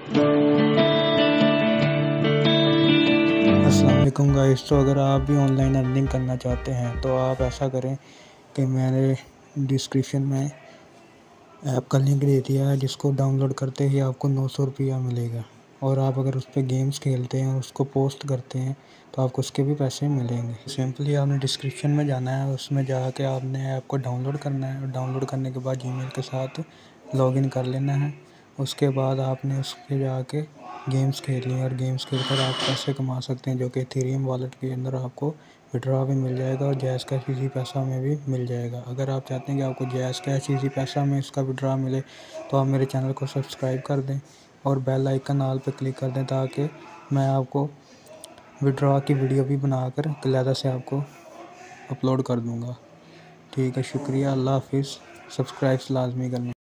अस्सलाम वालेकुम गाइस। तो अगर आप भी ऑनलाइन अर्निंग करना चाहते हैं तो आप ऐसा करें कि मैंने डिस्क्रिप्शन में ऐप का लिंक दे दिया है, जिसको डाउनलोड करते ही आपको 900 रुपया मिलेगा। और आप अगर उस पर गेम्स खेलते हैं और उसको पोस्ट करते हैं तो आपको उसके भी पैसे मिलेंगे। सिंपली आपने डिस्क्रिप्शन में जाना है, उसमें जाके आपने ऐप को डाउनलोड करना है और डाउनलोड करने के बाद जीमेल के साथ लॉगिन कर लेना है। उसके बाद आपने उस पर जाके गेम्स खेलनी है और गेम्स खेलकर आप पैसे कमा सकते हैं, जो कि इथेरियम वॉलेट के अंदर आपको विड्रॉ भी मिल जाएगा और जैज़ कैश इजी पैसा में भी मिल जाएगा। अगर आप चाहते हैं कि आपको जैज़ कैश इजी पैसा में इसका विड्रॉ मिले तो आप मेरे चैनल को सब्सक्राइब कर दें और बेल आइकन ऑल पर क्लिक कर दें, ताकि मैं आपको विड्रॉ की वीडियो भी बनाकर कलैदा से आपको अपलोड कर दूँगा। ठीक है, शुक्रिया, अल्लाह हाफिज़। सब्सक्राइब लाजमी करना।